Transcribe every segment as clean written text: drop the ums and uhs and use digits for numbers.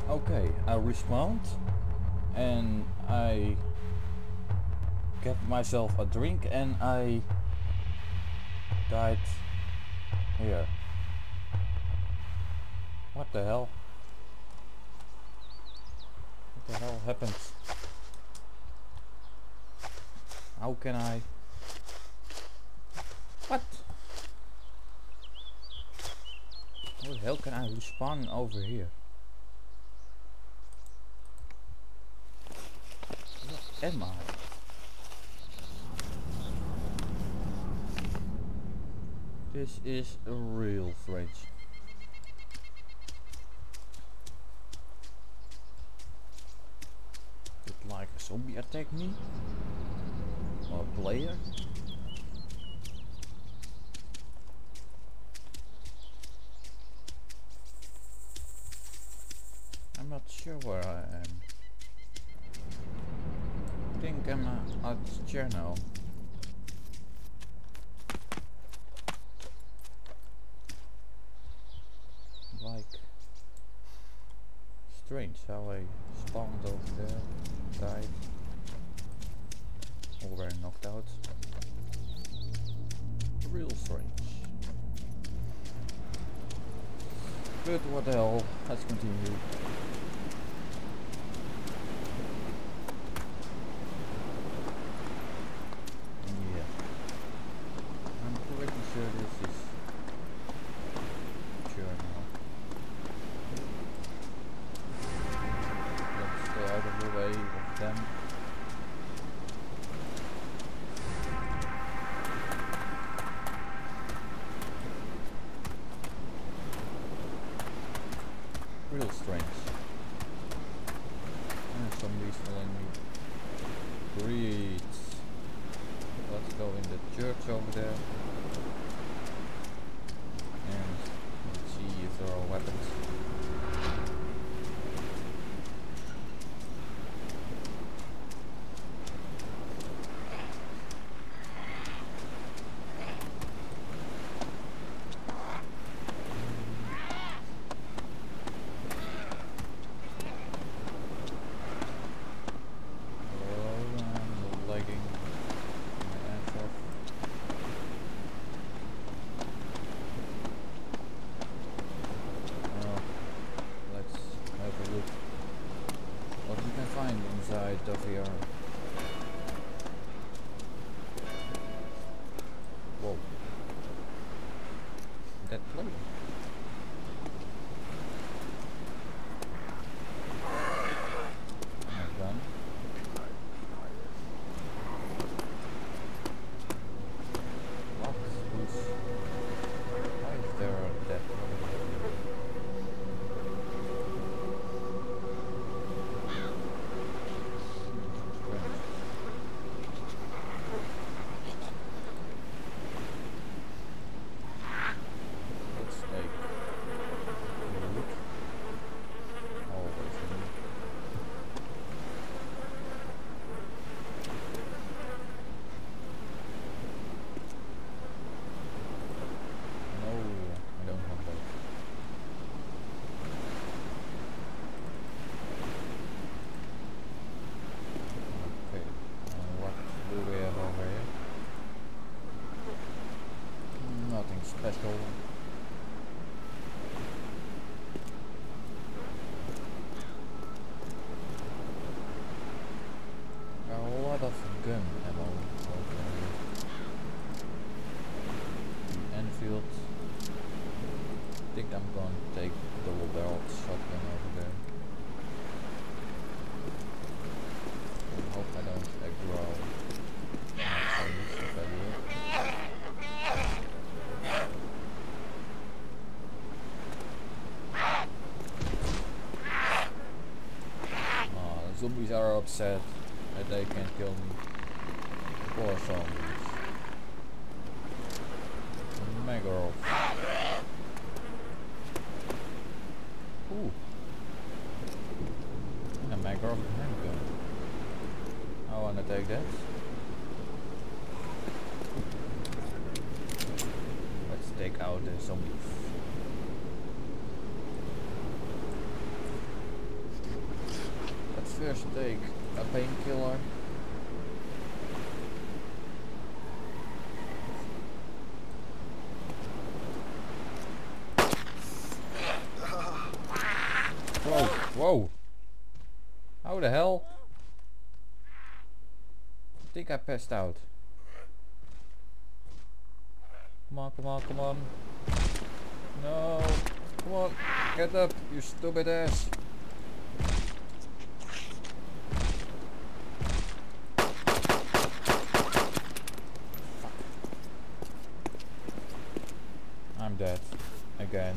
Okay, I respawned and I get myself a drink and I died here. What the hell? What the hell happened? How can I? What? How the hell can I respawn over here? Where am I? This is real strange. Did like a zombie attack me? Or a player? I'm not sure where I am. I think I'm at chair now. Like strange how I spawned over there, died, already knocked out. Real strange. But what the hell, let's continue. Yeah, I'm pretty sure this is sure now. Let's go out of the way of them. Real strange. And somebody's telling me great. Let's go in the church over there and let's see if there are weapons. Inside of here. Whoa. That plane. My gun. What? Who's? Why is there a death? Special. There are a lot of gun ammo over here. Enfield. I think I'm going to take double barreled shotgun over there. I hope I don't aggro. Zombies are upset that they can't kill me. Poor zombies. Magarov. Ooh. And a Magarov handgun. I wanna take that. Let's take out the zombies. first take a painkiller. Whoa, whoa! How the hell? I think I passed out. Come on, come on, come on. No! Come on! Get up, you stupid ass! Fuck. I'm dead. Again.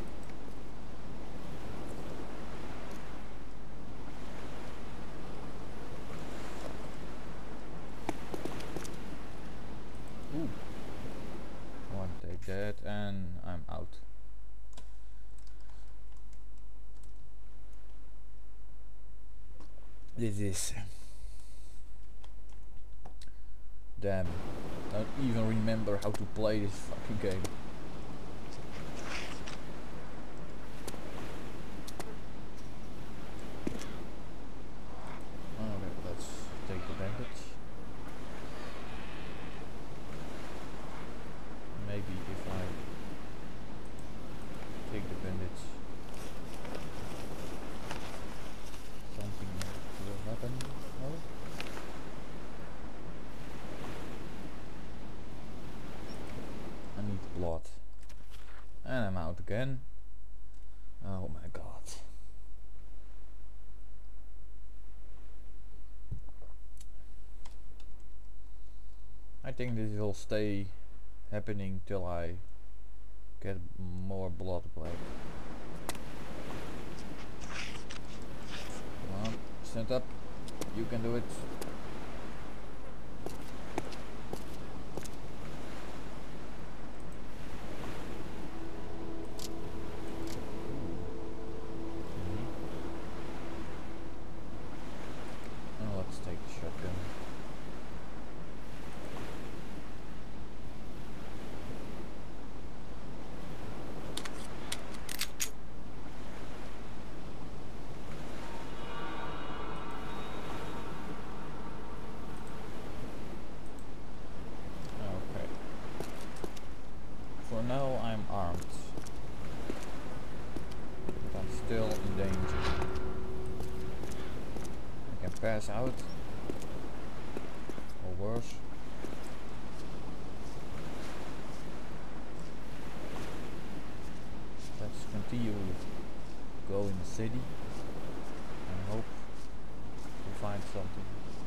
Ooh. One take that and I'm out. This is... Damn. I don't even remember how to play this fucking game. Okay, let's take the bandage. Maybe if I take the bandage, something will happen. No? I need blood. And I'm out again. Oh my god. I think this will stay happening till I get more blood back. Come on, stand up. You can do it. Oh, let's take the shotgun. For now I'm armed, but I'm still in danger. I can pass out, or worse. Let's continue to go in the city and hope to find something.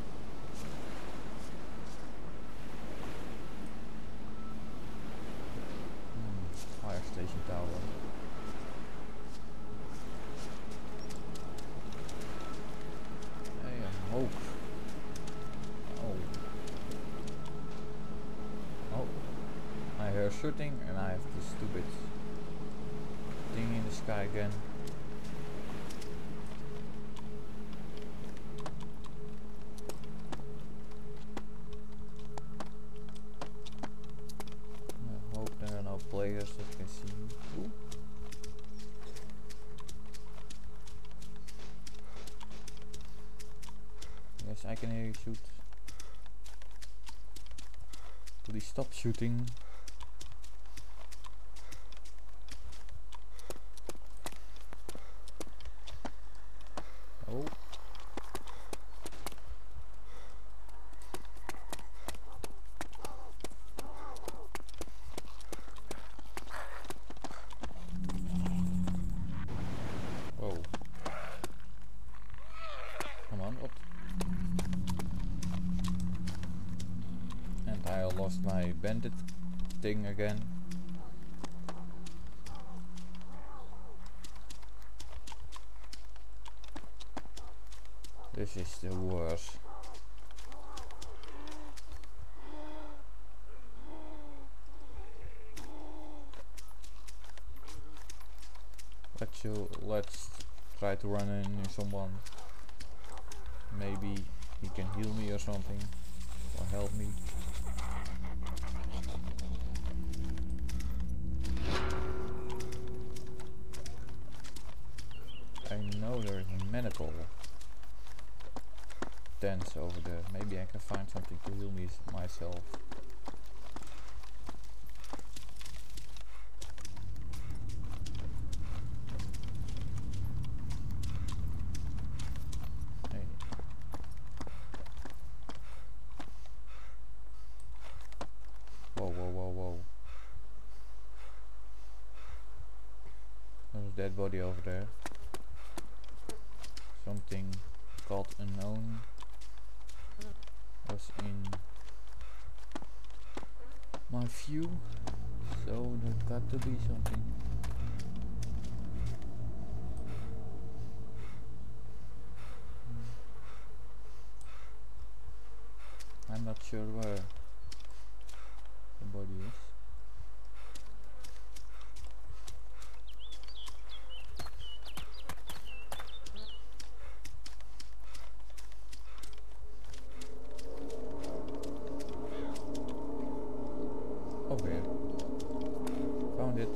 Fire station tower. Hey, I hope. Oh. Oh. I hear shooting and I have this stupid thing in the sky again. Players that can see me. Ooh. Yes, I can hear you shoot. Please stop shooting. Oh. I lost my bandit thing again. This is the worst. Let's try to run into someone. Maybe he can heal me or something, or help me. I know there is a medical tense over there. Maybe I can find something to heal me myself. Hey. Whoa, whoa, whoa, whoa. There's a dead body over there. Something called unknown was in my view, so there's got to be something. I'm not sure where the body is. Over here. Found it.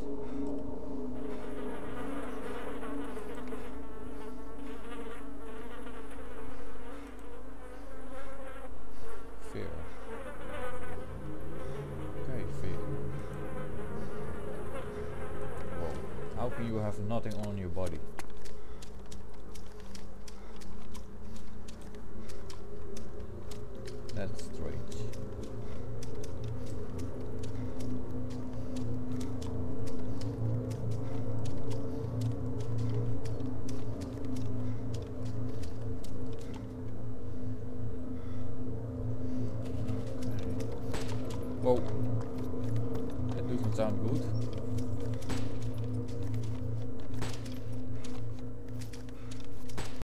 Fear. Okay, fear. Whoa. How can you have nothing on your body? That's strange. Whoa, that doesn't sound good.